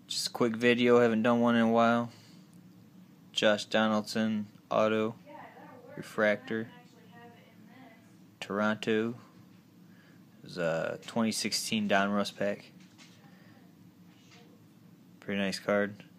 Just a quick video, haven't done one in a while. Josh Donaldson Auto Refractor Toronto. It was a 2016 Donruss pack. Pretty nice card.